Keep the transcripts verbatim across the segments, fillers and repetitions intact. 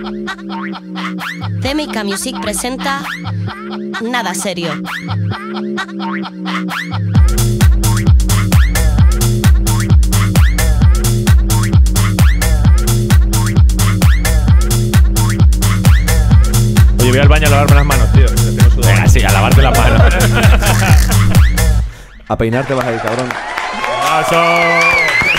C M K Music presenta Nada Serio. Oye, voy al baño a lavarme las manos, tío. Venga, sí, a lavarte las manos. A peinarte vas a ir, cabrón. Paso.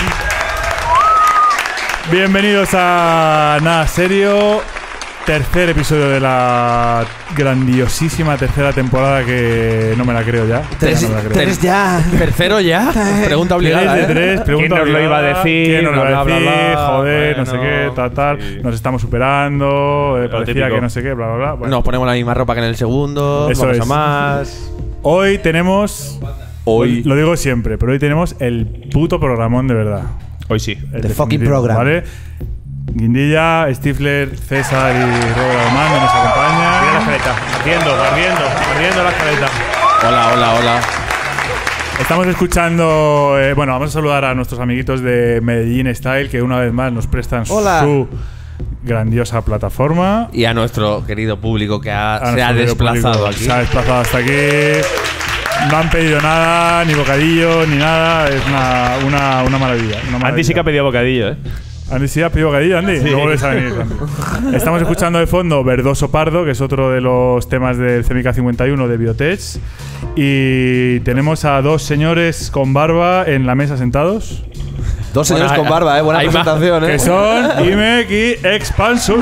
Bienvenidos a Nada Serio, tercer episodio de la grandiosísima tercera temporada que no me la creo ya. Tres, ya, no me la creo. tres ya. ¿Tercero ya? Pregunta obligada, Tres de ¿eh? tres, pregunta ¿Quién nos lo iba a obligada, decir? ¿Quién nos lo iba a Bla, bla, decir? bla. Joder, no sé Bueno, qué, tal, tal. sí. Nos estamos superando, eh, Lo parecía típico. que no sé qué, bla, bla, bla. Bueno. Nos ponemos la misma ropa que en el segundo. Eso vamos es. a más. Hoy tenemos... Hoy. Lo digo siempre, pero hoy tenemos el puto programón de verdad. Hoy sí. El The fucking definitivo, program. ¿vale? Guindilla, Stifler, César y Robert Armando nos Mira la acompañan. escaleta. Ardiendo, ardiendo, ardiendo la escaleta. Hola, hola, hola. Estamos escuchando, eh, bueno, vamos a saludar a nuestros amiguitos de Medellín Style que una vez más nos prestan Hola. su grandiosa plataforma. Y a nuestro querido público que ha- A se nuestro ha querido desplazado público, aquí. Se ha desplazado hasta aquí. No han pedido nada, ni bocadillo, ni nada. Es una, una, una maravilla. Una maravilla. Andy sí que ha pedido bocadillo, ¿eh? Andy sí ha pedido bocadillo, Andy. Sí. No vuelves a venir, Andy. Estamos escuchando de fondo Verdoso Pardo, que es otro de los temas del C M K cincuenta y uno de Biotech. Y tenemos a dos señores con barba en la mesa sentados, Dos señores Bueno, con barba, eh. Buena hay más. presentación, eh. que son Imek y Expansor.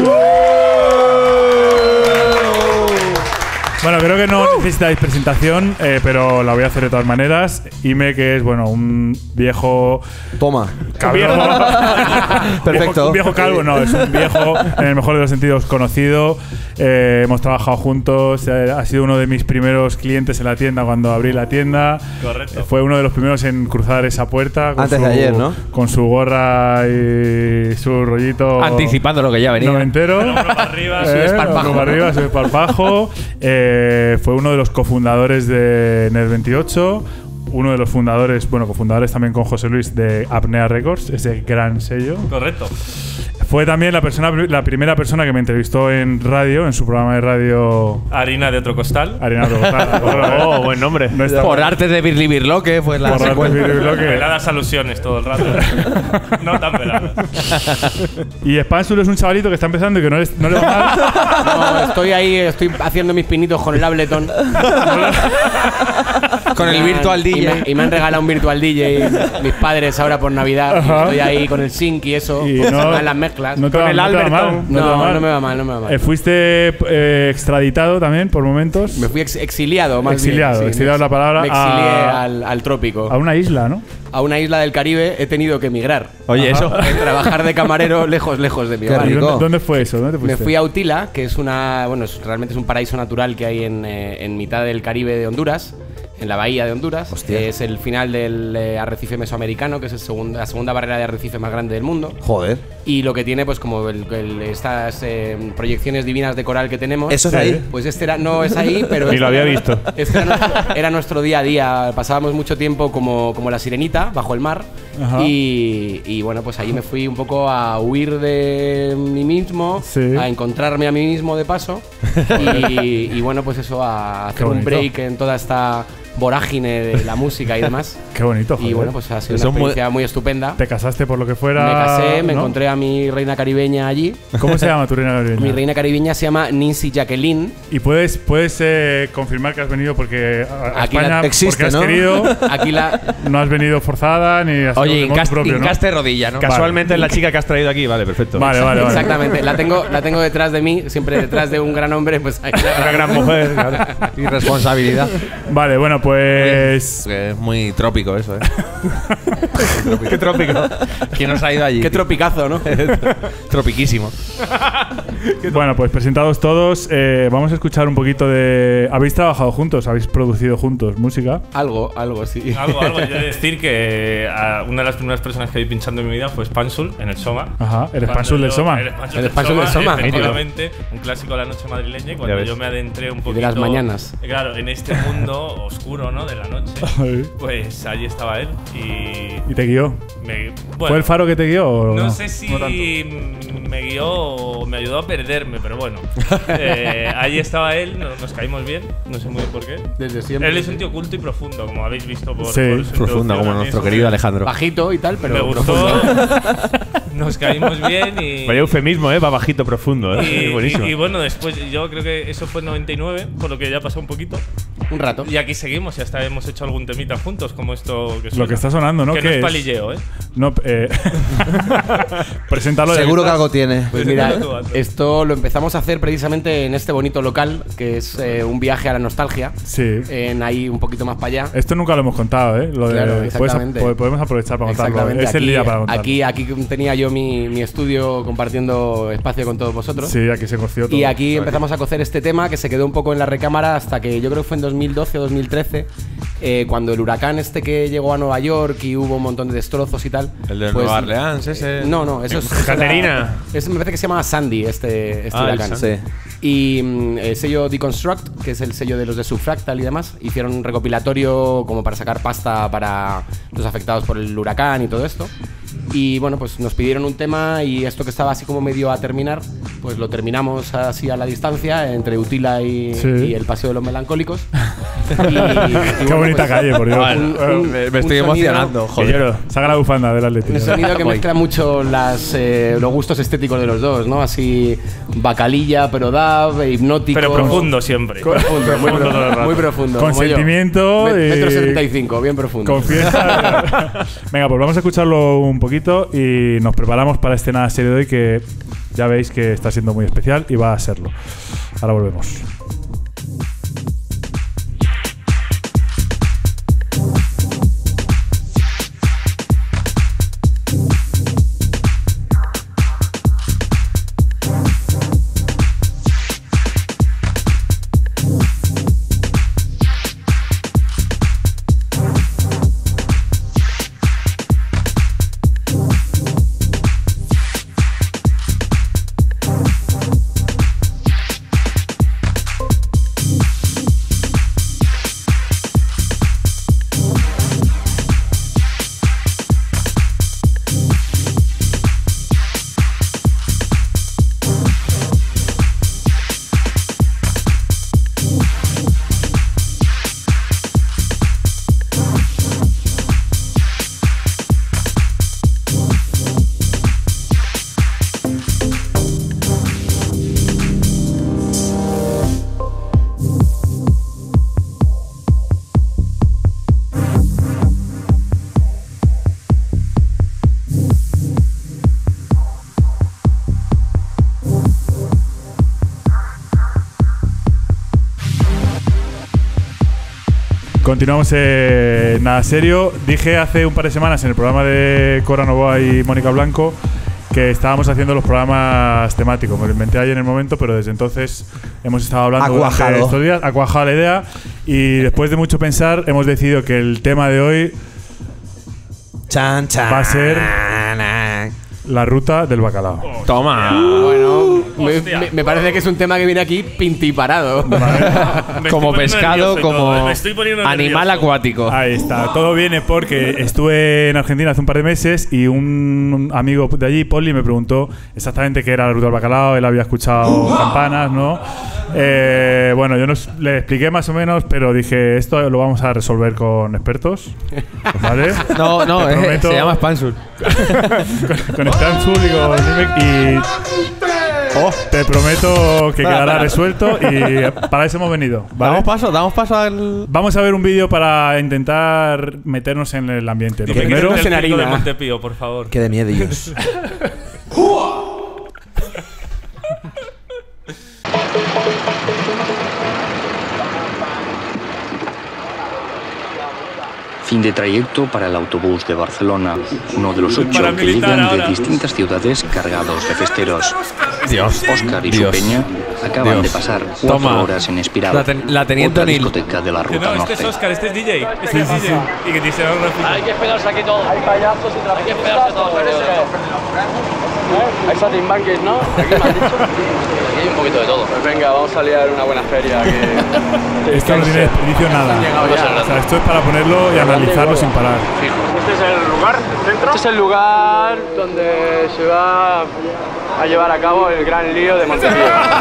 Bueno, creo que no necesitáis presentación, eh, pero la voy a hacer de todas maneras. Imek es, bueno, un viejo Toma. cabrón. Perfecto. Viejo- un viejo calvo, no, es un viejo, en el mejor de los sentidos, conocido. Eh, hemos trabajado juntos. eh, ha sido uno de mis primeros clientes en la tienda cuando abrí la tienda. Correcto. Eh, fue uno de los primeros en cruzar esa puerta. Con Antes su, de ayer, ¿no? Con su gorra y su rollito. Anticipando lo que ya venía. Noventero. Hombro para arriba, Eh, su desparpajo. hombro para arriba, su desparpajo. Eh, fue uno de los cofundadores de Net veintiocho. Uno de los fundadores, bueno, cofundadores también con José Luis de Apnea Records, ese gran sello. Correcto. Fue también la persona, la primera persona que me entrevistó en radio, en su programa de radio Harina de otro costal. Arena Total. Oh, buen nombre. No está- Por arte de Birli Birloque fue la por arte secuencia. de videobloque. Peladas alusiones todo el rato. No tan peladas. Y Spansur es un chavalito que está empezando y que no le, no le va mal. No, estoy ahí, estoy haciendo mis pinitos con el Ableton. Con el Me han- Virtual D y J. me, y me han regalado un Virtual D J mis padres ahora por Navidad. Ajá. Estoy ahí con el sync y eso. Y se no- me dan las mezclas. No te va, Con el no te va Alberton. mal. No, te va No, mal. no me va mal, no me va mal. Eh, fuiste eh, extraditado también por momentos. Me fui ex- exiliado, más Exiliado, bien. exiliado es la palabra, Me exilié a- al, al trópico. A una isla, ¿no? A una isla del Caribe he tenido que emigrar. Oye, eso. Trabajar de camarero lejos, lejos de mi Qué hogar. ¿Y rico. dónde, dónde fue eso? ¿Dónde te Me fuiste? fui a Utila, que es una, bueno, es- realmente es un paraíso natural que hay en, eh, en mitad del Caribe de Honduras, en la bahía de Honduras. Hostia. Es el final del eh, arrecife mesoamericano, que es el segundo- la segunda barrera de arrecife más grande del mundo. Joder. Y lo que tiene, pues como el- el- estas eh, proyecciones divinas de coral que tenemos. Eso es Sí. ahí. Pues este era, no es ahí, pero... Ni este lo había era- visto. Este era nuestro, era nuestro día a día. Pasábamos mucho tiempo como, como la sirenita, bajo el mar. Ajá. Y, y bueno, pues ahí me fui un poco a huir de mí mismo, Sí. a encontrarme a mí mismo de paso. y, y bueno, pues eso, a hacer un bonito. break en toda esta vorágine de la música y demás. Qué bonito, joder. Y bueno, pues ha sido Eso una es muy- experiencia muy estupenda. Te casaste por lo que fuera. Me casé, me ¿no? encontré a mi reina caribeña allí. ¿Cómo se llama tu reina caribeña? Mi reina caribeña se llama Nancy Jacqueline. Y puedes, puedes eh, confirmar que has venido porque a, a Aquí la- España existe, porque has ¿no? querido. Aquí la, No has venido forzada ni has Oye, sido de motu hincaste, propio, ¿no? hincaste rodilla, ¿no? Casualmente es la chica que has traído aquí. Vale, perfecto. Vale, vale, vale. exactamente, la tengo, la tengo detrás de mí, siempre detrás de un gran hombre, pues ahí la- Una gran mujer. claro. Irresponsabilidad. Vale, bueno, pues. Que es muy trópico eso, ¿eh? Qué trópico. ¿Quién nos ha ido allí? Qué tropicazo, ¿no? Tropiquísimo. Bueno, pues presentados todos, eh, vamos a escuchar un poquito de. ¿Habéis trabajado juntos? ¿Habéis producido juntos música? Algo, algo, sí. Algo, algo. Yo he de decir que a una de las primeras personas que vi pinchando en mi vida fue Spansul en el Soma. Ajá, el Cuando Spansul del yo- Soma. El Spansul El del Spansul del Soma, efectivamente, un clásico de la noche madrileña. Y cuando ves. yo me adentré un de poquito. las mañanas. Claro, en este mundo oscuro oscuro, ¿no? De la noche. Pues allí estaba él y. ¿Y te guió? Me, bueno, ¿Fue el faro que te guió? O no, no sé si no tanto? me guió o me ayudó a perderme, pero bueno. eh, allí estaba él, no- nos caímos bien, no sé muy bien por qué. Desde siempre. Él es un tío culto y profundo, como habéis visto por, Sí, por su Profunda, introducción. como A mí nuestro eso querido me- Alejandro. Bajito y tal, pero Me gustó. profundo. Nos caímos bien y. Vaya eufemismo, ¿eh? Va bajito, profundo, Y, ¿eh? Buenísimo. y- y bueno, después yo creo que eso fue en noventa y nueve, por lo que ya pasó un poquito. Un rato. Y aquí seguimos y hasta hemos hecho algún temita juntos, como esto que suena. Lo que está sonando, ¿no? Que ¿Qué no es es? palilleo, ¿eh? No, eh. Preséntalo. de- Seguro que algo tiene. Pues mira, Preséntalo tú, Antonio. esto lo empezamos a hacer precisamente en este bonito local, que es eh, un viaje a la nostalgia. Sí. En ahí un poquito más para allá. Esto nunca lo hemos contado, ¿eh? Lo de, Claro, puedes- exactamente. po- podemos aprovechar para contarlo. Exactamente. Es el aquí, día para contarlo. aquí, aquí tenía yo mi, mi estudio compartiendo espacio con todos vosotros. Sí, aquí se coció todo. Y aquí empezamos a cocer este tema que se quedó un poco en la recámara hasta que yo creo que fue en dos mil doce o dos mil trece, eh, cuando el huracán este que llegó a Nueva York y hubo un montón de destrozos y tal. El de pues- Nueva Orleans, ese. No, no, eso es. eso era- Caterina. es- me parece que se llama Sandy este, este Ah, el huracán. Sí. Y mm, el sello Deconstruct, que es el sello de los de Subfractal y demás, hicieron un recopilatorio como para sacar pasta para los afectados por el huracán y todo esto. Y bueno, pues nos pidieron un tema y esto que estaba así como medio a terminar, pues lo terminamos así a la distancia entre Utila y, Sí. y el Paseo de los Melancólicos. Y- y Qué bueno, bonita pues, calle, por Dios. un- un- me, me un estoy sonido- emocionando, Que joder. lloro. Saca la bufanda del Atlético. Un sonido que mezcla mucho las, eh, los gustos estéticos de los dos, ¿no? Así bacalilla, pero dab, hipnótico. Pero profundo siempre. Profundo, muy profundo. Muy profundo. Con como yo. sentimiento Me- y- Metro setenta y cinco, bien profundo. Confianza. Venga, pues vamos a escucharlo un poquito y nos preparamos para este nada serio de hoy que ya veis que está siendo muy especial y va a serlo. Ahora volvemos. Continuamos en Nada Serio. Dije hace un par de semanas en el programa de Cora Novoa y Mónica Blanco que estábamos haciendo los programas temáticos. Me lo inventé ayer en el momento, pero desde entonces hemos estado hablando Ha durante cuajado. estos días. Ha cuajado la idea y después de mucho pensar hemos decidido que el tema de hoy Chan, chan. va a ser la ruta del bacalao. Toma. Bueno, me, Hostia. me- me parece que es un tema que viene aquí pintiparado. Me estoy Como poniendo pescado, nervioso y todo, como ¿eh? Me estoy poniendo animal nervioso. acuático. Ahí está. Todo viene porque estuve en Argentina hace un par de meses y un amigo de allí, Poli, me preguntó exactamente qué era la ruta del bacalao. Él había escuchado campanas, ¿no? Eh, bueno, yo no s- le expliqué más o menos, pero dije, esto lo vamos a resolver con expertos. ¿Vale? No, no, Te eh, prometo- se llama Spansur. con, con Stansul y con Nimek y oh, te prometo que quedará resuelto y para eso hemos venido. ¿vale? Damos paso, damos paso al. Vamos a ver un vídeo para intentar meternos en el ambiente. Lo Dime que primero, es en el circo de harina. Montepío, por favor. Qué de miedo, Dios. Fin de trayecto para el autobús de Barcelona, uno de los ocho que Paramilitar llegan de ahora. distintas ciudades cargados de festeros. Dios. Oscar y Dios. su peña acaban Dios. de pasar cuatro Toma. horas en espiral. La ten- la teniente otra O'Neill. discoteca de la Que ruta no, este norte. es Oscar, este es D J. Este es D J. Y que dice ahora Hay que esperarse aquí todos. Hay payasos y traficantes. Hay que esperarse todos. Hay saltimbanques, ¿no? Aquí me has dicho. Aquí hay un poquito de todo. Pues venga, vamos a liar una buena feria. Que... Esto no tiene desperdicio nada. O sea, esto es para ponerlo y analizarlo sin parar. ¿Este es el lugar, el centro? Este es el lugar donde se va a llevar a cabo el gran lío de Montevideo.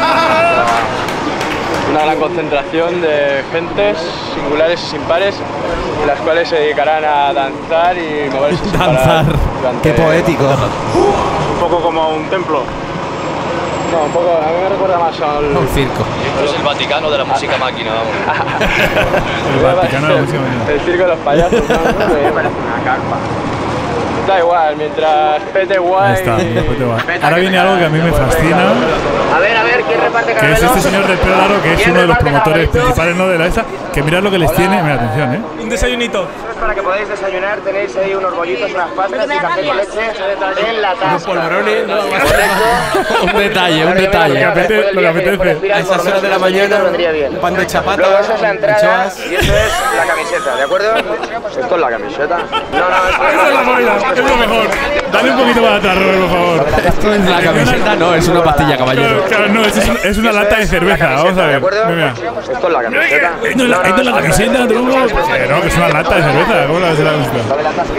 Una gran concentración de gentes singulares y sin pares, las cuales se dedicarán a danzar y moverse sin parar. Danzar. Qué poético. Un poco como un templo. No, un poco, a mí me recuerda más al... Un circo. Esto es el Vaticano de la música máquina, vamos. El Vaticano de la música máquina. El circo de los payasos, ¿no? Me parece una carpa. Da igual, mientras pete guay. Ahí está, pete guay. Ahora viene algo que a mí me fascina. A ver, a ver, ¿quién reparte Que es este señor del pelo largo, que es uno de los promotores principales, ¿no? De la esa. Que mirad lo que les tiene. Mira, atención, ¿eh? Un desayunito. Para que podáis desayunar, tenéis ahí unos bollitos, unas pastas y café con leche en la taza. Unos polvorones, ¿no? Un detalle, un detalle. Lo que apetece. Lo que apetece. A esas horas de la mañana, un pan de chapata, luego esa es la entrada y eso es la camiseta, ¿de acuerdo? ¿Esto es la camiseta? No, no, Esa es la movida, es lo mejor. Dale un poquito para atrás, Robert, por favor. Esto es la camiseta, no, es una pastilla, caballero. Claro, claro, no, es, es una lata de cerveza. Vamos a ver. Mira. Esto es la camiseta. Esto es la, esto es la camiseta, tronco. Eh, no, que es una lata de cerveza. ¿Cómo la vas a la gusta?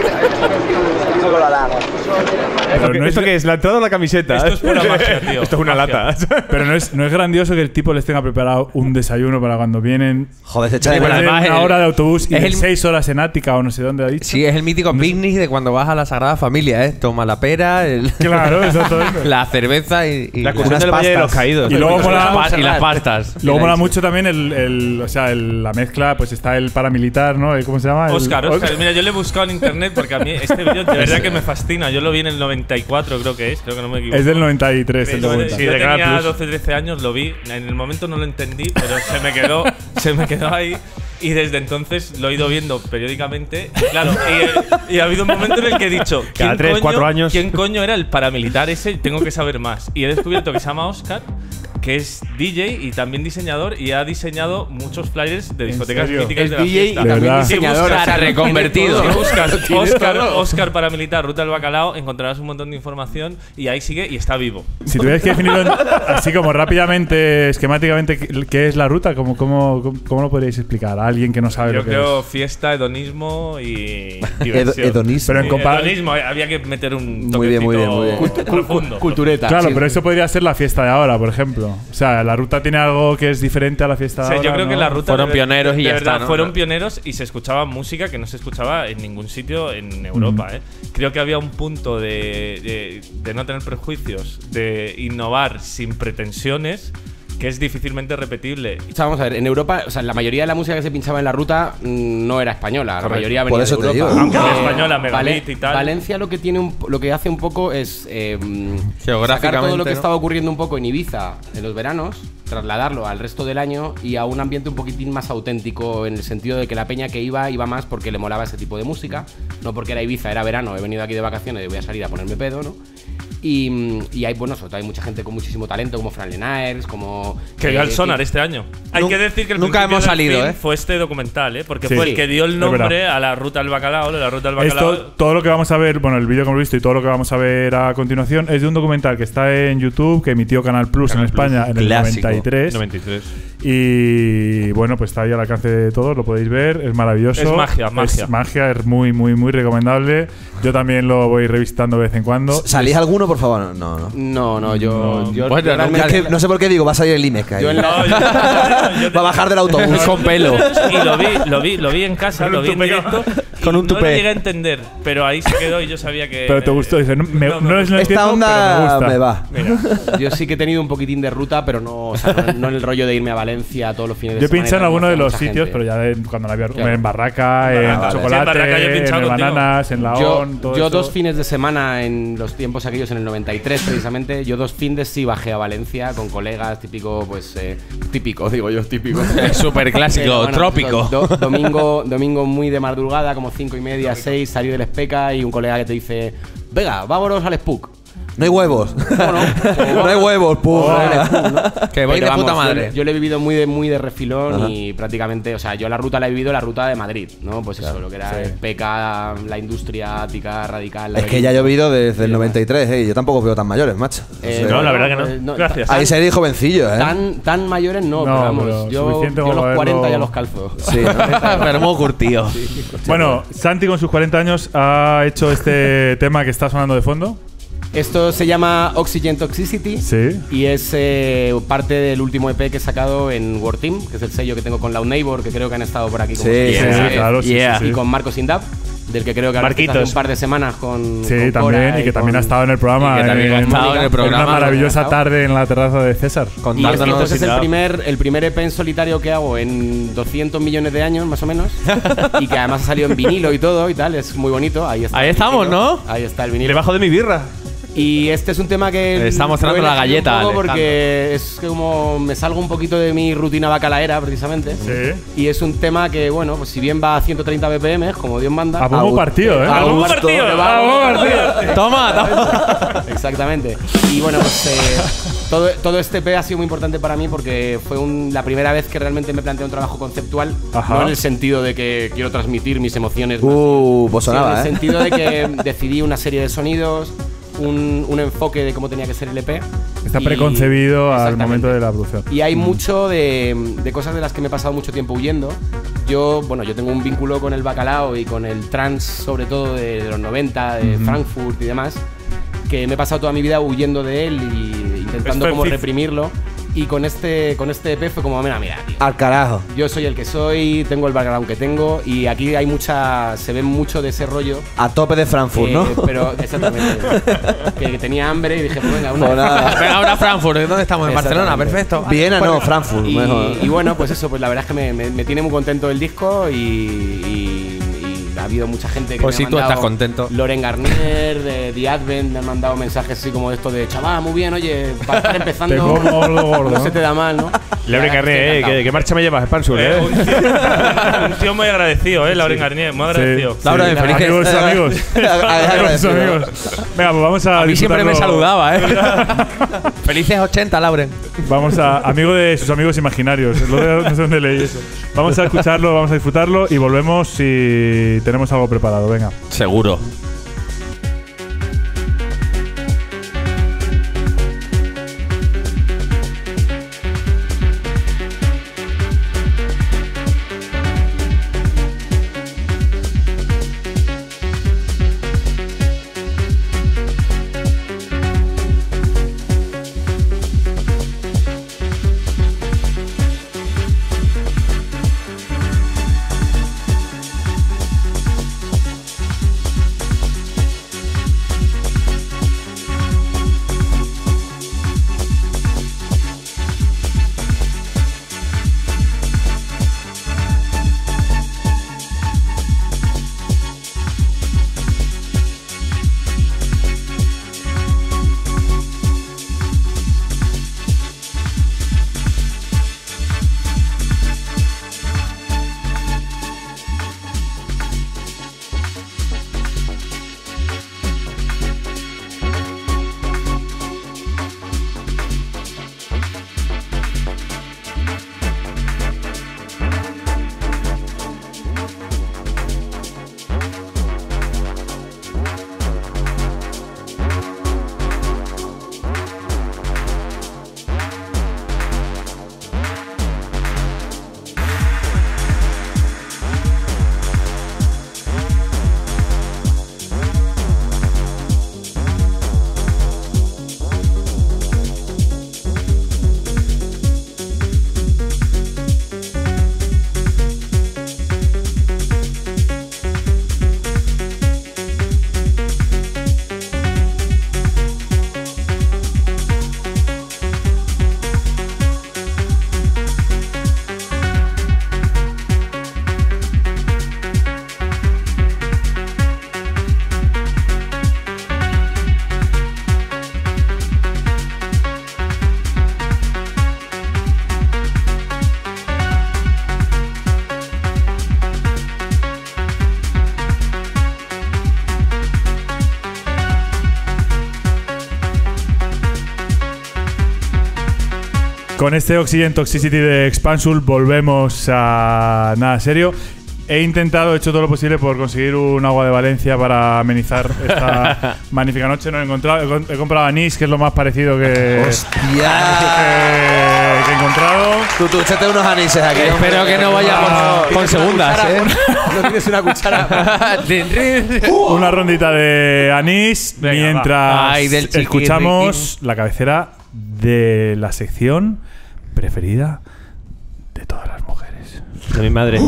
Pero no es ¿Esto qué es? ¿La entrada o la camiseta? Esto es pura magia, tío. Esto es una Magia. lata. Pero no es, no es grandioso que el tipo les tenga preparado un desayuno para cuando vienen. Joder, se echa de Después menos. de Además, una el- hora de autobús y es de el- seis horas en Ática o no sé dónde ha dicho. Sí, es el mítico picnic de cuando vas a la Sagrada Familia, ¿eh? Toma la pera, el- Claro, exactamente. la cerveza y, y La excursión unas del Valle de los pastas. Caídos. Y luego Y mola, las pa- y las pastas. luego Y mola la- mucho también el, el- o sea, el- la mezcla, pues está el paramilitar, ¿no? El- ¿Cómo se llama? El- Oscar, Oscar. Mira, yo le he buscado en internet porque a mí este vídeo de verdad que me fascina. Yo lo vi en el noventa y cuatro, creo que es. Creo que no me equivoco. Es del noventa y tres, el Yo documental. yo tenía doce trece años, lo vi. En el momento no lo entendí, pero se me quedó, se me quedó ahí. Y desde entonces lo he ido viendo periódicamente. Y claro, y, y ha habido un momento en el que he dicho: Cada ¿quién tres, coño- cuatro años. ¿quién coño era el paramilitar ese? Tengo que saber más. Y he descubierto que se llama Oscar, que es D J y también diseñador, y ha diseñado muchos flyers de discotecas serio? míticas Es de la D J y fiesta. De también verdad. diseñador. Si buscas- o sea, reconvertido. tiene Si todo. buscas Tiene Oscar, todo. Oscar paramilitar, Ruta del Bacalao, encontrarás un montón de información y ahí sigue y está vivo. Si tuvierais que definirlo en- así como rápidamente, esquemáticamente, ¿qué, qué es la ruta? ¿Cómo, cómo, cómo, cómo lo podríais explicar a alguien que no sabe Yo lo que creo es? fiesta, hedonismo y Hedo- diversión. hedonismo. Pero en Sí, compa- hedonismo, eh, había que meter un Muy bien, muy bien, muy bien. toquecito profundo. Cultureta. Claro, sí. pero eso podría ser la fiesta de ahora, por ejemplo. O sea, la ruta tiene algo que es diferente a la fiesta O de sea, ahora. yo creo ¿no? que la ruta Fueron de- pioneros y de ya verdad, está, ¿no? Fueron No. pioneros y se escuchaba música que no se escuchaba en ningún sitio en Europa. ¿eh? Creo que había un punto de, de- de no tener prejuicios, de innovar sin pretensiones, que es difícilmente repetible. O sea, vamos a ver, en Europa, o sea, la mayoría de la música que se pinchaba en la ruta mm, no era española, la Correcto. mayoría venía Por eso de te Europa. digo. Aunque la Eh, española, Megabit Vale- y tal. Valencia lo que tiene un, lo que hace un poco es eh, mm, Geográficamente, sacar todo lo que ¿no? estaba ocurriendo un poco en Ibiza en los veranos, trasladarlo al resto del año y a un ambiente un poquitín más auténtico, en el sentido de que la peña que iba iba más porque le molaba ese tipo de música, no porque era Ibiza, era verano, he venido aquí de vacaciones y voy a salir a ponerme pedo, ¿no? Y, y hay, bueno, sobre todo hay mucha gente con muchísimo talento, como Fran Lenaers, como… Que eh, dio el sonar que- este año. Hay Nun- que decir que el nunca principio hemos del salido, fin ¿eh? fue este documental, ¿eh? Porque Sí. fue el que dio el Es nombre verdad. a la Ruta del Bacalao, la Ruta del Bacalao. Esto, todo lo que vamos a ver, bueno, el vídeo que hemos visto y todo lo que vamos a ver a continuación es de un documental que está en YouTube, que emitió Canal Plus Canal en Plus. España en el Clásico. noventa y tres. noventa y tres. Y bueno, pues está ahí al alcance de todos, lo podéis ver, es maravilloso. Es magia, magia. Es magia, es muy, muy, muy recomendable. Yo también lo voy revisitando de vez en cuando. ¿Salís alguno, por favor? No, no. No, no, yo… No. yo Bueno, realmente- nunca- es que no sé por qué digo, va a salir el IMEC ahí. Yo en la- No, yo- yo- yo- Va a bajar del autobús con pelo. Y lo vi, lo vi, lo vi en casa, Con lo un vi en tupé. directo. Con y un No tupé. lo llegué a entender, pero ahí se quedó y yo sabía que. Pero te gustó, dice, no, me, No, no, me es lo Esta entiendo, onda pero me me gusta. va. Yo sí que he tenido un poquitín de ruta, pero no, o sea, no, no en el rollo de irme a Valencia todos los fines de Yo semana. pinché en y alguno de conocer a los mucha sitios, gente. pero ya de- cuando la había Claro. en Barraca, en vale. Chocolate, Sí, en Barraca yo he pinchado en contigo. Bananas, en Yo, Laón, todo yo eso. dos fines de semana en los tiempos aquellos, en el noventa y tres precisamente, yo dos fines sí bajé a Valencia con colegas, típico, pues, eh, típico, digo yo, típico. Súper clásico, Pero bueno, trópico. do- do- domingo, domingo muy de madrugada, como cinco y media, seis, salir del Especa y un colega que te dice, venga, vámonos al Spook. No hay huevos. No, no, no hay huevos, pum. Que voy Pero de vamos, puta yo- madre. Yo, lo he vivido muy de, muy de refilón. Ajá. Y prácticamente, o sea, yo la ruta la he vivido la ruta de Madrid, ¿no? Pues eso, lo que era sí. P K, la industria ática, radical. Es que ya ha llovido desde el noventa y tres, ¿eh? Yo tampoco veo tan mayores, macho. Eh, O sea, No, la verdad que pues, no. Gracias. ahí seréis jovencillos, ¿eh? Tan, tan mayores no, No, pero vamos, pero yo, suficiente yo como los para cuarenta verlo- ya los calzo. Sí, ¿no? Pero muy curtido. Bueno, Santi con sus cuarenta años ha hecho este tema que está sonando de fondo. Esto se llama Oxygen Toxicity. Sí. Y es eh, parte del último E P que he sacado en War Team, que es el sello que tengo con Loud Neighbor, que creo que han estado por aquí. Como Sí, se sí, dice, sí, claro, sí, yeah. sí, sí. Y con Marcos Indab, del que creo que ahora Marquitos. hace un par de semanas con. Sí, con también, Cora y que también ha con- estado en el programa. y que también ha estado en el programa, una maravillosa ¿no? tarde en la terraza de César. Y es, Contándonos. entonces es el Indab. primer, el primer E P en solitario que hago en doscientos millones de años, más o menos. Y que además ha salido en vinilo y todo y tal. Es muy bonito. Ahí está. Ahí el estamos, vinilo. ¿no? Ahí está el vinilo. Debajo de mi birra. Y este es un tema que. Está mostrando lo he la elegido galleta, un poco Alejandro. porque es como me salgo un poquito de mi rutina bacalaera, precisamente. Sí. Y es un tema que, bueno, pues si bien va a ciento treinta B P M, como Dios manda. A bombo partido, ¿eh? a A bombo gusto, partido. que va A a bombo gusto. partido. Toma, toma. Exactamente. Y bueno, pues eh, todo, todo este E P ha sido muy importante para mí porque fue un- la primera vez que realmente me planteé un trabajo conceptual. Ajá. No en el sentido de que quiero transmitir mis emociones. más Uh, pues sino en sonaba, el ¿eh? sentido de que decidí una serie de sonidos, un, un enfoque de cómo tenía que ser el E P. Está Y- preconcebido al Exactamente. momento de la producción. Y hay mucho de, de cosas de las que me he pasado mucho tiempo huyendo. Yo, bueno, yo tengo un vínculo con el bacalao y con el trance, sobre todo de, de los noventa, de Frankfurt y demás, que me he pasado toda mi vida huyendo de él y intentando Esto como es- reprimirlo. Y con este, con este E P fue como, mira, mira, tío. Al carajo. Yo soy el que soy, tengo el background que tengo y aquí hay mucha, se ve mucho de ese rollo. A tope de Frankfurt, eh, ¿no? Pero, exactamente. que, que tenía hambre y dije, pues venga, una. Pues nada. Venga, ahora Frankfurt. ¿Dónde estamos? En Barcelona. Exactamente. Perfecto. Viena no, Frankfurt, Y, mejor. y bueno, pues eso, pues la verdad es que me, me- me tiene muy contento el disco y, y- y ha habido mucha gente que Pues me sí, ha tú mandado, estás contento. Loren Garnier, de The Advent, me han mandado mensajes así como esto de chaval, muy bien, oye, para estar empezando, Te como lo gordo, no ¿no? se te da mal, ¿no? Lauren La verdad es que Garnier, estoy eh, encantado. ¿qué, qué marcha me llevas, Spansur, eh? un, tío, un tío muy agradecido, eh, Lauren Garnier, muy agradecido. Sí, Laura, sí. feliz que- amigos, amigos. amigos, Agradecido. amigos. Venga, pues vamos a. A mí siempre me disfrutarlo. saludaba, ¿eh? Felices ochenta, Lauren. Vamos a. Amigo de sus amigos imaginarios. Lo de- no sé dónde leí eso. Vamos a escucharlo, vamos a disfrutarlo y volvemos si tenemos algo preparado. Venga. Seguro. Thank Con este Oxygen Toxicity de Expansul volvemos a nada serio. He intentado, he hecho todo lo posible por conseguir un agua de Valencia para amenizar esta magnífica noche. No he encontrado, he comprado anís, que es lo más parecido que, ¡Hostia! que, que he encontrado. Tú, tú, échate unos anises aquí. Espero que no vayamos con segundas, ¿eh? No tienes una cuchara. Una rondita de anís Venga, mientras Ay, del chiqui escuchamos la cabecera de la sección preferida de todas las mujeres. De mi madre.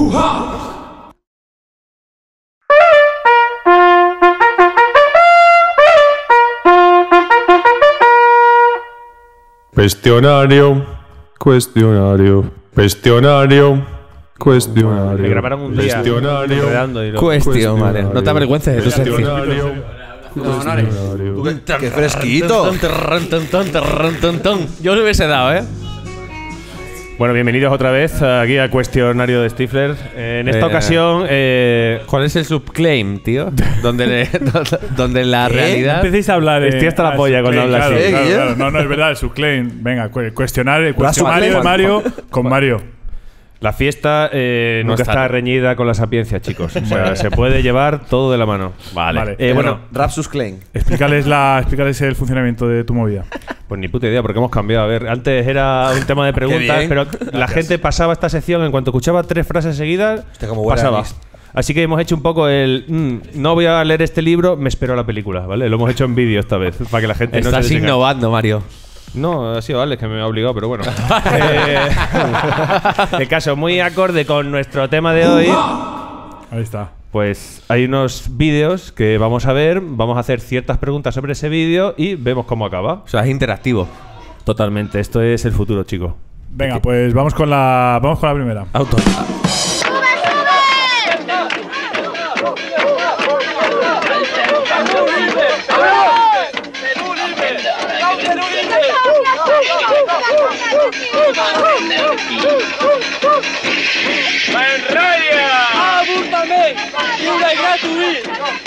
Cuestionario, cuestionario, cuestionario, cuestionario. Me grabaron un día cuestionario, enredando y lo- Cuestión, vale. No te avergüences de tu sección. cuestionario, Tú, qué, qué fresquito. Yo le hubiese dado, ¿eh? Bueno, bienvenidos otra vez aquí al cuestionario de Stifler. En esta Eh, ocasión, eh, ¿Cuál es el subclaim, tío? Donde, le- donde la No realidad. empecéis a hablar. Estoy hasta la ah, polla cuando subclaim, hablas claro, así. claro, ¿Eh, claro. No, no, es verdad, el subclaim. Venga, cu- cuestionar el Lo has cuestionario de subclaim. Mario con Mario. la fiesta eh, No nunca está- está reñida con la sapiencia, chicos. O sea, se puede llevar todo de la mano. Vale. Vale. Eh, bueno, Rapsus Klein. Explícales, la, explícales el funcionamiento de tu movida. pues ni puta idea, porque hemos cambiado. A ver, antes era un tema de preguntas, bien. pero la gente pasaba esta sección en cuanto escuchaba tres frases seguidas, Hostia, cómo huele pasaba. anís. Así que hemos hecho un poco el. mm, no voy a leer este libro, me espero a la película, ¿vale? Lo hemos hecho en vídeo esta vez, para que la gente no Estás se desengañe. innovando, Mario. No, ha sido Alex que me ha obligado, pero bueno. eh, el caso, muy acorde con nuestro tema de hoy, Ahí está. pues hay unos vídeos que vamos a ver, vamos a hacer ciertas preguntas sobre ese vídeo y vemos cómo acaba. O sea, es interactivo. Totalmente, esto es el futuro, chicos. Venga, pues vamos con la, vamos con la primera. Auto. Apuntament lliure i gratuït.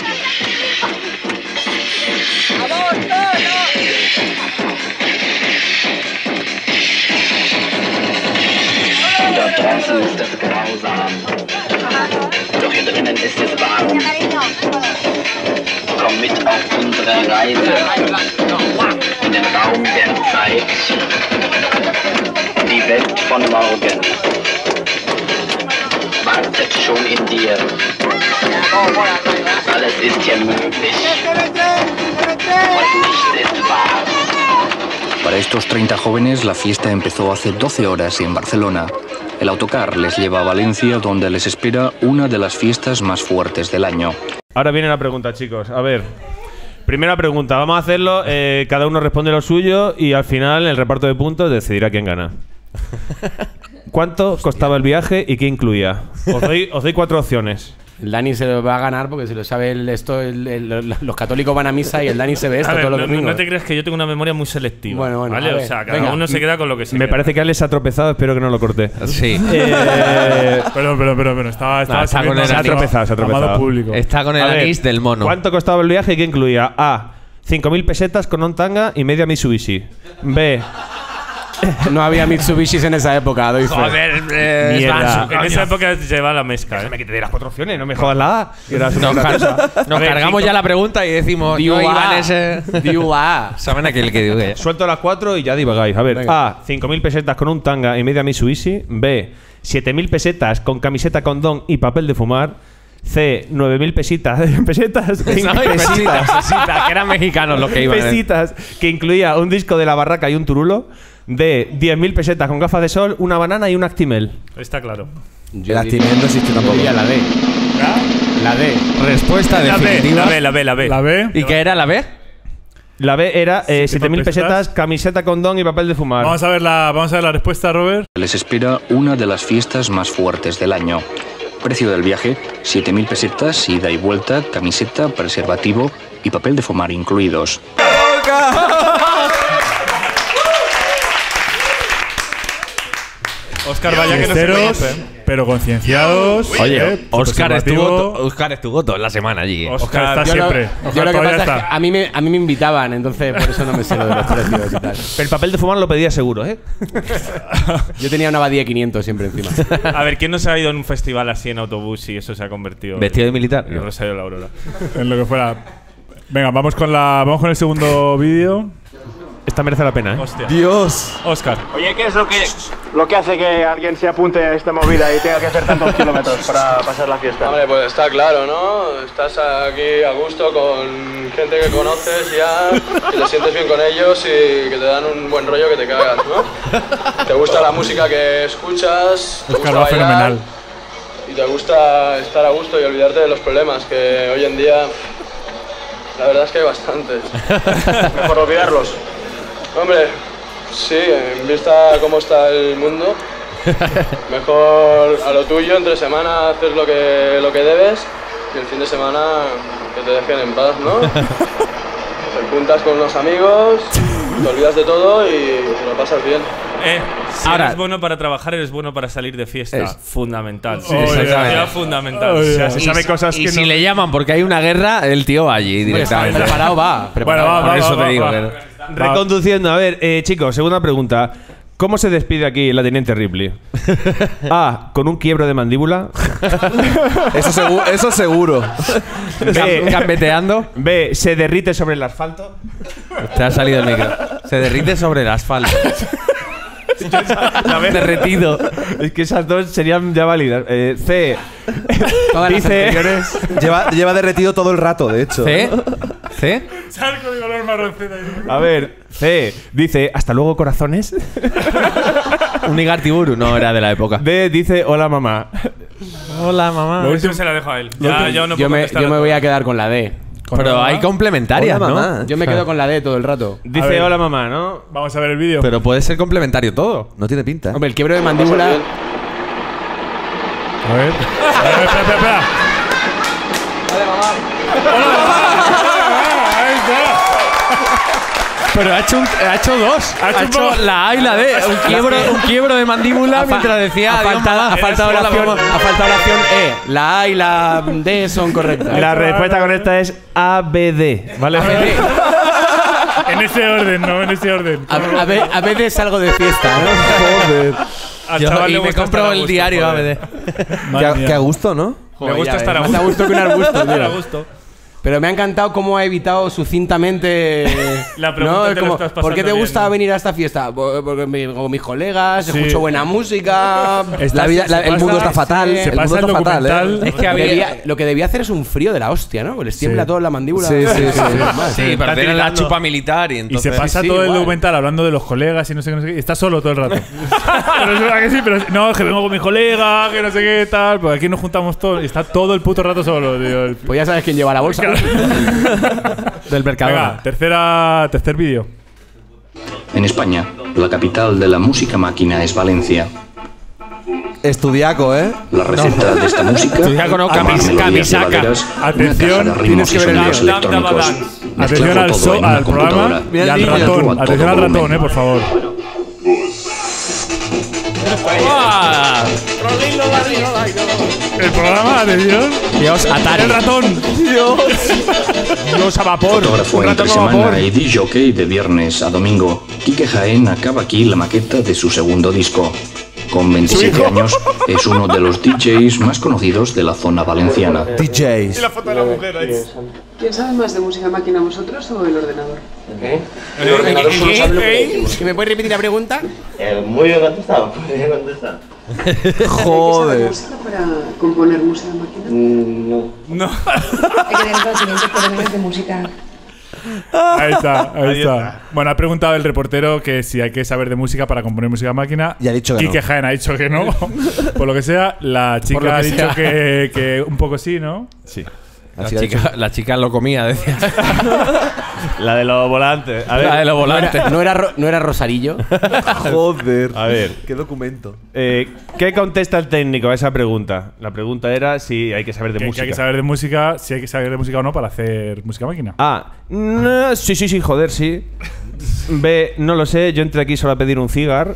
Dort draußen ist es grausam. Doch hier drinnen ist es warm. Komm mit auf unsere Reise in den Raum der Zeit. Die Welt von morgen wartet schon in dir. Alles ist hier möglich und nichts ist wahr. Para estos treinta jóvenes, la fiesta empezó hace doce horas en Barcelona. El autocar les lleva a Valencia, donde les espera una de las fiestas más fuertes del año. Ahora viene la pregunta, chicos. A ver, primera pregunta. Vamos a hacerlo. eh, cada uno responde lo suyo y al final el reparto de puntos decidirá quién gana. ¿Cuánto costaba el viaje y qué incluía? Os doy, os doy cuatro opciones. El Dani se lo va a ganar porque si lo sabe el, esto, el- el- los católicos van a misa y el Dani se ve esto A ver, todos los no, domingos. no te creas que yo tengo una memoria muy selectiva. Bueno, bueno, ¿vale? a O ver, sea, cada venga. uno se queda con lo que se Me queda. parece que Alex ha tropezado, espero que no lo corte. Sí. Eh, Perdón, perdón, perdón, perdón. Estaba, estaba No, está sirviendo con el se ha a nuestro tropezado, se ha tropezado. amado público. Está con el a ver, anís del mono. ¿Cuánto costaba el viaje y qué incluía? A. cinco mil pesetas con un tanga y media Mitsubishi. B. No había Mitsubishis en esa época, doy fe. eh, Mierda. En esa época se lleva la mezcla, ¿eh? Me quité las cuatro opciones, no me jodas la A. que era Nos, súper car- graciosa. nos A ver, cargamos cinco- ya la pregunta y decimos. Diu Yo iba A. en ese. Diu A. Saben aquel que digo que. Suelto las cuatro y ya divagáis. A ver, Venga. A. cinco mil pesetas con un tanga y media Mitsubishi. B. siete mil pesetas con camiseta condón y papel de fumar. C. nueve mil pesitas. Pesetas. No, pesitas, pesitas, que eran mexicanos los que iban. ¿eh? Pesitas, que incluía un disco de La Barraca y un turulo. D. diez mil pesetas con gafas de sol, una banana y un Actimel. Está claro. El Actimel no existe tampoco. diría la D. La D. Respuesta La B, definitiva. la B, la B, la B. La B. ¿Y qué era la B? La B era eh, siete mil pesetas. pesetas, camiseta condón y papel de fumar. Vamos a ver la, vamos a ver la respuesta, Robert. Les espera una de las fiestas más fuertes del año. Precio del viaje, siete mil pesetas, ida y vuelta, camiseta, preservativo y papel de fumar incluidos. Óscar, vaya que no se Fiesteros, conoce. pero concienciados. Oye, ¿eh? Óscar estuvo, Conservativo. to- Óscar estuvo toda la semana allí. ¿eh? Óscar está Yo lo- siempre. Yo Óscar lo que todavía pasa es que está. a mí, me, a mí me invitaban, entonces por eso no me sé lo de los precios y tal. Pero el papel de fumar lo pedía seguro, ¿eh? Yo tenía una Badía quinientos siempre encima. A ver, ¿quién no se ha ido en un festival así en autobús y eso se ha convertido ¿Vestido de militar? en el Rosario de la Aurora? En lo que fuera. Venga, vamos con la, vamos con el segundo vídeo. Esta merece la pena, ¿eh? Hostia. Dios. Óscar. Oye, ¿qué es lo que, lo que hace que alguien se apunte a esta movida y tenga que hacer tantos kilómetros para pasar la fiesta? Hombre, pues está claro, ¿no? Estás aquí a gusto con gente que conoces ya, que te sientes bien con ellos y que te dan un buen rollo que te cagas, ¿no? Te gusta la música que escuchas, te Óscar gusta va bailar fenomenal. y te gusta estar a gusto y olvidarte de los problemas que hoy en día, la verdad es que hay bastantes. Mejor olvidarlos. Hombre, sí, en vista a cómo está el mundo, mejor a lo tuyo, entre semana haces lo que, lo que debes y el fin de semana que te dejen en paz, ¿no? Te juntas con unos amigos, te olvidas de todo y te lo pasas bien. Eh, si Ahora- eres bueno para trabajar, eres bueno para salir de fiesta. Es- Fundamental. Sí, Exactamente. ya. Fundamental. Oh, ya. O sea, Se si- sabe cosas Y que si no. le llaman porque hay una guerra, el tío va allí directamente. Preparado va. Bueno, Preparado va, va. va, Por eso va, te digo. va. que- Reconduciendo, a ver, eh, chicos, segunda pregunta. ¿Cómo se despide aquí la teniente Ripley? A. Con un quiebro de mandíbula. Eso, segu- eso seguro. B. Gambeteando. B. Se derrite sobre el asfalto. Te ha salido el micro. Se derrite sobre el asfalto. Derretido. Es que esas dos serían ya válidas. Eh, C. Todas las Dice. anteriores. Lleva, lleva derretido todo el rato, de hecho. ¿C? ¿C? Salgo de color marronceta. A ver, C. Dice. Hasta luego, corazones. Un Igartiburu. No, era de la época. D. Dice. Hola, mamá. Hola, mamá. Lo último se la dejo a él. Ya, yo no Yo puedo me, contestar yo a me todo. voy a quedar con la D. Pero hay complementarias, Hola, ¿no? mamá. Yo me quedo con la D todo el rato. A Dice. ver. Hola, mamá, ¿no? Vamos a ver el vídeo. Pero puede ser complementario todo. No tiene pinta. ¿eh? Hombre, el quiebro de mandíbula. A ver. Espera, espera, espera, espera. Ahí está. Pero ha hecho, un- ha hecho dos. Ha, hecho hecho dos. la A y la D. Un quiebro, un quiebro de mandíbula Ha fa- mientras decía. ha adiós, faltado, mamá. ha faltado la Hola, opción, mamá. ha faltado la opción E. La A y la D son correctas. La respuesta correcta es A B D. ¿Vale? En ese orden, no en ese orden. A, a, ve- a veces salgo de fiesta, ¿no? Joder. Al Yo- chaval y le me gusta compro estar a el gusto, diario A joder. B D. Qué a, qué a gusto, ¿no? Me gusta ya estar a ves, gusto. Más a gusto que un arbusto, Estar a tío. gusto. Pero me ha encantado cómo ha evitado sucintamente. La pregunta ¿no? te Es lo como, estás ¿por qué te pasando gusta bien, ¿no? venir a esta fiesta? Bo- Porque me- con mis colegas, Sí. escucho buena música. La vida, la- el mundo está fatal. Se el pasa mundo el está fatal, documental. ¿eh? Es que había- lo que debía hacer es un frío de la hostia, ¿no? Les tiembla Sí. todo en la mandíbula. Sí, sí, sí. Sí, pero tiene la chupa militar y Y entonces. se pasa sí, todo el igual. documental hablando de los colegas y no sé qué, no sé qué. Y está solo todo el rato. Pero es verdad que sí, pero no, es que vengo con mi colega, que no sé qué tal. Pues aquí nos juntamos todos y está todo el puto rato solo, tío. El- Pues ya sabes quién lleva la bolsa. Del Mercadona. Venga, tercera, tercer vídeo. En España, la capital de la música máquina es Valencia. Estudiaco, ¿eh? La receta de esta música, Estudiaco no, tomar camis- melodías camisaca. llevaderas, Atención, una caja de tienes ritmos que y ver el sonidos vídeo. electrónicos, Atención mezclarlo al, todo so- en una al programa computadora y al llevarlo ratón. a todo Atención al volumen. ratón, eh, por favor. El programa, atención. Dios, Atari. El ratón. Dios a vapor. Fotógrafo Un entre ratón a vapor. semana y disc jockey de viernes a domingo, Quique Jaén acaba aquí la maqueta de su segundo disco. Con veintisiete años, es uno de los D Js más conocidos de la zona valenciana. D Js. La foto de la mujer ahí. ¿Quién sabe más de música máquina, vosotros o el ordenador? El ordenador solo sabe lo que ¿Que me puedes repetir la pregunta? Muy bien contestado, muy bien contestado. Joder. ¿Música para componer música máquina? No. No. Hay que tener conocimientos por lo menos de música. Ahí está, ahí, Ahí está. está. Bueno, ha preguntado el reportero que si hay que saber de música para componer música máquina. Y ha dicho que Quique no. Jaén ha dicho que no. Por lo que sea, la chica lo que ha dicho sea. que, que un poco sí, ¿no? Sí. La chica, la chica lo comía, decía. La de los volantes. A ver. La de los No volantes. era, no era, Ro- no era Rosarillo. Joder. A ver. Qué documento. Eh, ¿Qué contesta el técnico a esa pregunta? La pregunta era si hay que saber de Que, que música. hay que saber de música, si hay que saber de música o no para hacer música máquina. Ah, no, sí, sí, sí, joder, sí. B, no lo sé, yo entré aquí solo a pedir un cigar.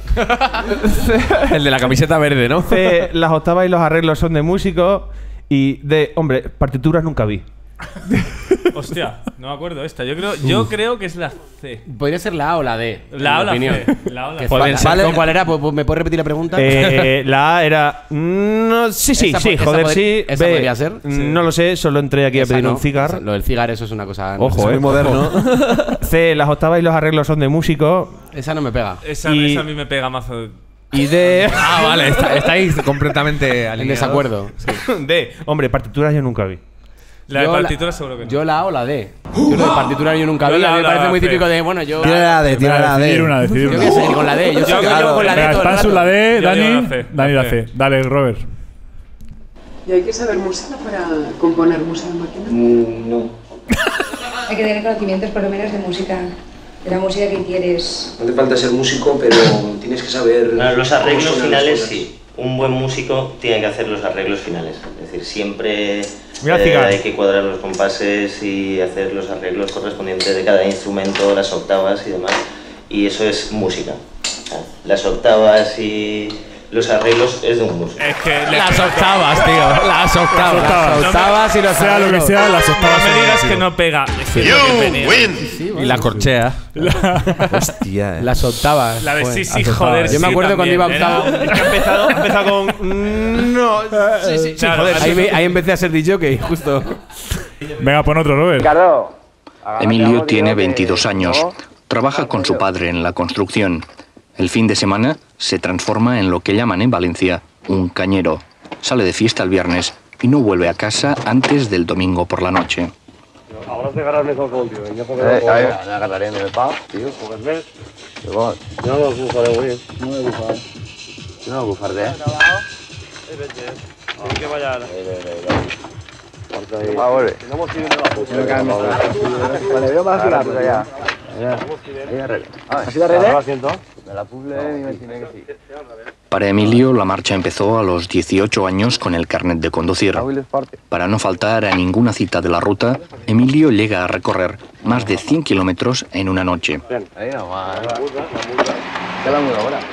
El de la camiseta verde, ¿no? C, las octavas y los arreglos son de músicos. Y D, hombre, partituras nunca vi. Hostia, no me acuerdo esta. Yo creo, yo creo que es la C. Podría ser la A o la D. La A o la opinión. C. La A o la C. Vale, ser ¿con ¿Cuál era? ¿Pues- pues ¿Me puedes repetir la pregunta? Eh, la A era. No, sí, sí, Esa sí, po- joder, esa sí. pod- esa B, podría ser. No lo sé, solo entré aquí a Esa pedir no, un cigar. esa- Lo del cigar, eso es una cosa. Ojo, Muy eh. moderno. C, las octavas y los arreglos son de músicos. Esa no me pega. Esa, Y- esa a mí me pega mazo. Y D. Ah, vale, está- estáis completamente alineados. En desacuerdo. Sí. D, hombre, partituras yo nunca vi. La de Yo partitura seguro que no. Yo la A o la D. Yo lo de partitura yo nunca Yo vi. la A mí A me o la parece muy C. típico de, bueno, yo. Tira la D, tira la Decidir D. una, decidir Yo una. voy a seguir con la D. Yo, Yo yo creo llevo con la D Venga, todo el Spansu rato. la D, Yo Dani. llevo la C, Dani la la C. C. Dale, Robert. ¿Y hay que saber música para componer música en máquina? Mm, no. Hay que tener conocimientos por lo menos de música, de la música que quieres. No hace falta ser músico, pero tienes que saber. Claro, los cómo arreglos suenan las finales cosas. sí. Un buen músico tiene que hacer los arreglos finales. Es decir, siempre Mira, eh, cigarro. hay que cuadrar los compases y hacer los arreglos correspondientes de cada instrumento, las octavas y demás. Y eso es música. Las octavas y los arreglos es de un músico. Es que le- Las octavas, tío. Las octavas. octavas. Las octavas y los Sea lo que arreglos. sea, las octavas. No me son digas músicos. que no pega. Es que es lo que venía. Y la corchea. Hostia, eh. Las octavas. La de joder. sí, sí, Las joder. octavas. Yo me sí, acuerdo cuando también. iba a octavo. Era- Es que ha empezado, ha empezado con. mm, No. Sí, sí, sí, Claro, joder. Ahí, me- ahí empecé a ser D J, justo. Venga, pon otro, Robert. Emilio tiene veintidós años. Trabaja con su padre en la construcción. El fin de semana se transforma en lo que llaman en Valencia un cañero. Sale de fiesta el viernes y no vuelve a casa antes del domingo por la noche. Ahora te agarras mejor con tío. Yo Eh, ahí me agarraré en el pub, tío. Porque ves, Yo yo no los bufaré muy bien. no me bufar. Yo no me bufaré. Hay que vaya. Ah, vuelve. Tenemos que ir de la puta. Vale, veo más la puta ya. Ahí arregle. ¿Así de arregle? Me la puzzle y me tiene que sí. Para Emilio, la marcha empezó a los dieciocho años con el carnet de conducir. Para no faltar a ninguna cita de la ruta, Emilio llega a recorrer más de cien kilómetros en una noche. Ahí nomás. ¿Qué la muda ahora?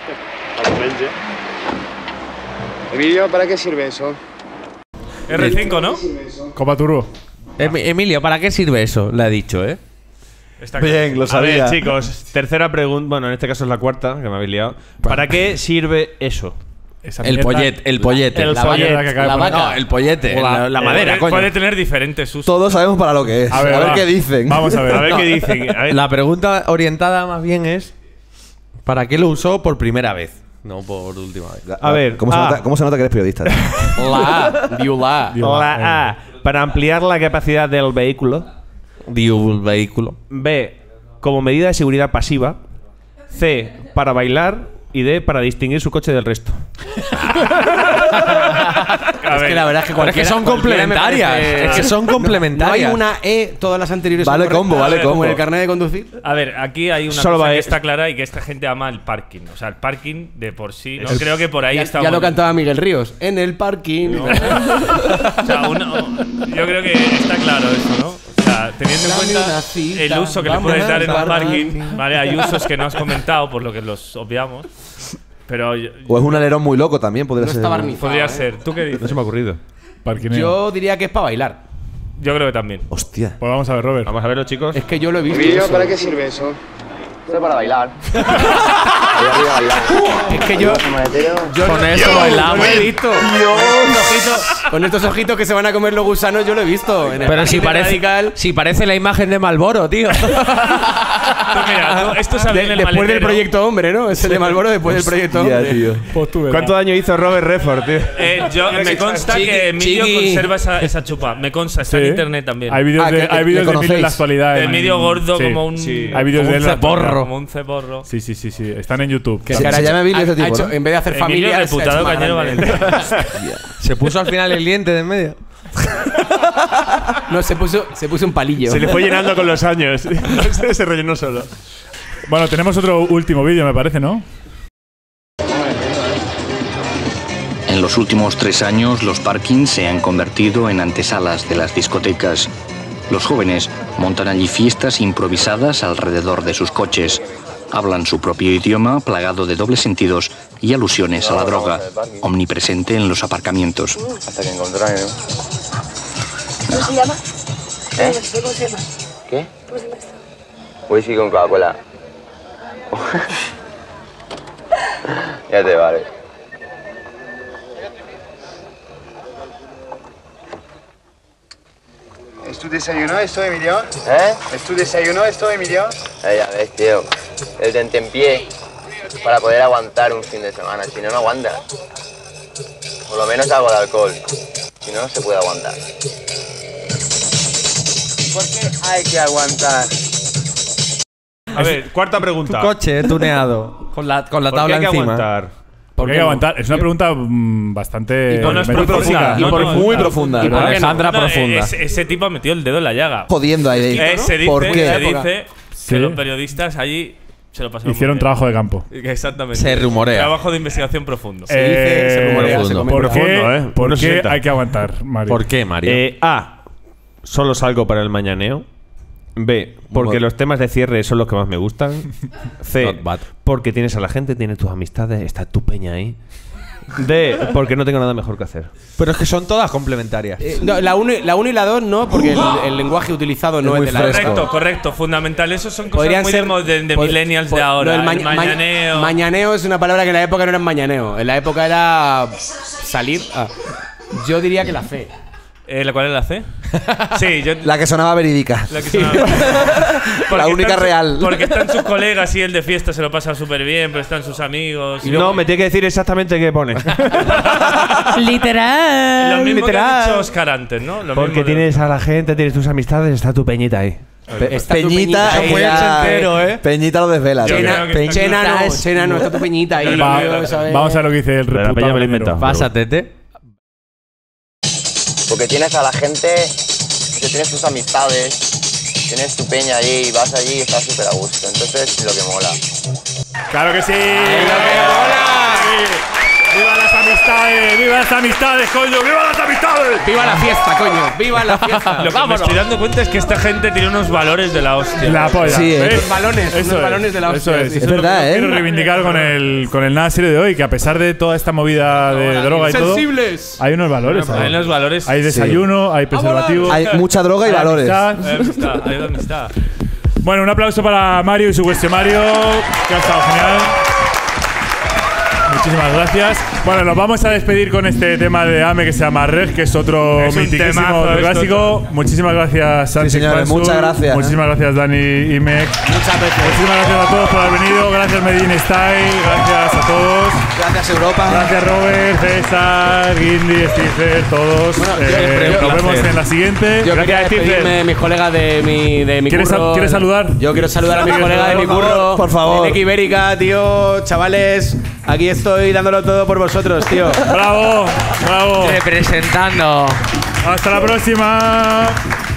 Emilio, ¿para qué sirve eso? R cinco, ¿no? Copa Turbo. Em- Emilio, ¿para qué sirve eso? Le ha dicho, ¿eh? Está Bien, lo A sabía. ver, chicos, tercera pregunta. Bueno, en este caso es la cuarta, que me habéis liado. ¿Para qué sirve eso? Esa El mierda- pollete, el pollete. El la pollete, vaca, que acaba de la poner. vaca. No, el pollete, O la- la, la eh, madera, puede, coño. puede tener diferentes usos. Todos sabemos para lo que es. A A ver, ver, va. qué dicen. Vamos a ver. A ver qué dicen. A ver, La pregunta orientada más bien es ¿para qué lo usó por primera vez? No por última vez. a ver, ¿Cómo se, A. nota, ¿Cómo se nota que eres periodista? La A. Diu la A. La A, para ampliar la capacidad del vehículo. Diu vehículo. B, como medida de seguridad pasiva. C, para bailar. Y D, para distinguir su coche del resto. Es que la verdad es que Pero es cualquiera, que son cualquiera me complementarias. parece- Es que son No complementarias. hay una E, todas las anteriores Vale son combo, correctas, vale como combo. en el carnet de conducir. A ver, aquí hay una Solo cosa va que a- está clara y que esta gente ama el parking. O sea, el parking de por sí, ¿no? El- Creo que por ahí ya, está. ya lo cantaba Miguel Ríos. En el parking. O sea, uno- yo creo que está claro eso, ¿no? O sea, teniendo en Dame cuenta una cita, el uso que le vamos puedes dar en al un parking, parking. ¿vale? Hay usos que no has comentado, por lo que los obviamos. Pero yo- O es un alerón muy loco también, podría No ser. está barnizado. podría ¿eh? ser. ¿Tú qué dices? No se me ha ocurrido. Parquineo. Yo diría que es para bailar. Yo creo que también. Hostia. Pues vamos a ver, Robert. Vamos a verlo, chicos. Es que yo lo he visto. Emilio, eso. ¿para qué sirve eso? Esto es para bailar. Es que yo. yo Con lo- eso yo bailamos. lo he visto. Con, ojitos, con estos ojitos que se van a comer los gusanos, yo lo he visto. En el Pero si parking de parece, Radical. si parece la imagen de Malboro, tío. Tú, mira, tú- esto sale De- en el después del maletero. proyecto Hombre, ¿no? Es el de Malboro después del proyecto Hostia, Hombre. tío. Pues tú verás. ¿Cuánto daño hizo Robert Redford, tío? Eh, yo, me consta Chiqui, que Emilio chiqui. conserva esa, esa chupa. Me consta, está Sí. en internet también. Hay vídeos Ah, de, que- que hay vídeos le de Emilio en la conocéis. actualidad. De en- Emilio gordo sí. como un. Sí. Hay vídeos como de un él en la ceporro. actualidad. Como un ceporro. Sí, sí, sí, sí. Están en YouTube. Que Se- ahora se ha llama hecho- Emilio ese ha- tipo, ha hecho- ¿no? En vez de hacer Emilio familia, el se ha hecho reputado más cañero grande. valenciano. Se puso al final el diente de en medio. No, se puso, se puso un palillo. Se le fue llenando con los años. Se rellenó solo. Bueno, tenemos otro último vídeo, me parece, ¿no? En los últimos tres años, los parkings se han convertido en antesalas de las discotecas. Los jóvenes montan allí fiestas improvisadas alrededor de sus coches. Hablan su propio idioma, plagado de dobles sentidos y alusiones a la droga, omnipresente en los aparcamientos. Hasta que encontráis, ¿no? ¿Cómo se llama? ¿Eh? ¿Cómo se llama? ¿Qué? ¿Cómo se llama esto? Whisky con Coca-Cola. Ya te vale. ¿Es tu desayuno esto, Emilio? ¿Eh? ¿Es tu desayuno esto, Emilio? Eh, ya ves, tío. El tentempié para poder aguantar un fin de semana. Si no, no aguanta. Por lo menos algo de alcohol. Si no, no se puede aguantar. ¿Por qué hay que aguantar? A ver, cuarta pregunta. Tu coche tuneado. Con la, con la ¿Por qué tabla hay que encima. aguantar? ¿Por qué hay que aguantar? Es una pregunta mm, bastante. Y no, no es metafísica. profunda. Y por muy profunda. ¿Y por qué no? Alejandra No, profunda. es- ese tipo ha metido el dedo en la llaga. Jodiendo ahí. Eh, se dice, ¿Por qué? se dice Sí. que los periodistas allí se lo pasaron Hicieron muy bien. trabajo de campo. Exactamente. Se rumorea. Trabajo de investigación profundo. Se dice, se rumorea, profundo. se comenta. ¿Por qué, Profundo, ¿eh? ¿por Uno qué sesenta. hay que aguantar, Mario? ¿Por qué, Mario? Eh, A. Solo salgo para el mañaneo. B. Porque Muy- los temas de cierre son los que más me gustan. C. Not bad. Porque tienes a la gente, tienes tus amistades, está tu peña ahí. D. Porque no tengo nada mejor que hacer. Pero es que son todas complementarias. Eh, no, la uno y la dos no, porque el, el lenguaje utilizado no Es es, muy de la fresco. Correcto, correcto. Fundamental. Esos son cosas Podrían muy ser de, mo- de, de pod- millennials pod- de ahora. lo del el maña- ma- mañaneo. Mañaneo es una palabra que en la época no era mañaneo. En la época era salir. a- yo diría que la fe. Eh, ¿La cuál es la C? Sí, yo. La que sonaba verídica. La, que sonaba- Porque La única están su- real. Porque están sus colegas y él de fiesta se lo pasa súper bien, pero están sus amigos. Y No, me tiene que decir exactamente qué pone. Literal. lo mismo que ha literal. dicho Oscar antes, ¿no? Lo Porque mismo de- tienes a la gente, tienes tus amistades, está tu peñita ahí. Pe- Está tu Peñita, peñita, ella- muy ochentero, ¿eh? Peñita lo desvela. Yo tío. creo que está Chena claro. no, Chena no, está tu peñita ahí. Va- tío, ¿sabes? vamos a ver lo que dice el De la reputado peña me lo he mañanero. inventado. Pasa, Tete. Porque tienes a la gente, que tienes tus amistades, tienes tu peña allí, vas allí y estás súper a gusto. Entonces es lo que mola. ¡Claro que sí! ¡Lo que mola! Sí. ¡Viva las amistades! ¡Viva las amistades, coño! ¡Viva las amistades! ¡Viva la fiesta, coño! ¡Viva la fiesta! Lo que me estoy dando cuenta es que esta gente tiene unos valores de la hostia. La polla. Sí, ¿ves? Unos balones, Eso unos es, balones de la Eso hostia, es, sí. eso Es lo que verdad, ¿eh? quiero reivindicar con el, con el nada serio de hoy, que a pesar de toda esta movida de droga y todo, ¡Sensibles! hay unos valores. Hay unos valores. Hay desayuno, hay preservativo. Hay mucha droga y hay valores. amistad. Hay amistad, hay amistad. Bueno, un aplauso para Mario y su cuestionario, que ha estado genial. Muchísimas gracias. Bueno, nos vamos a despedir con este tema de Ame que se llama Reg, que es otro Es un mitiquísimo temazo, otro esto, clásico. Muchísimas gracias, Sánchez señores, Pansul. muchas gracias, Muchísimas gracias, Dani y Mec. Muchas veces. Muchísimas gracias a todos por haber venido. Gracias, Medina Style. Gracias a todos. Gracias, Europa. Gracias, Robert, César, Guindy, Steve, todos. Bueno, Eh, siempre un nos placer. vemos en la siguiente. Yo quería Gracias, despedirme de mis colegas de mi, de mi ¿Quieres, curro. sal- ¿Quieres saludar? Yo quiero saludar a mis ¿Quieres colegas de mi saludar? curro. Por favor. En X Ibérica, tío, chavales. Aquí estoy dándolo todo por vosotros, tío. Bravo, bravo. Representando. Hasta la próxima.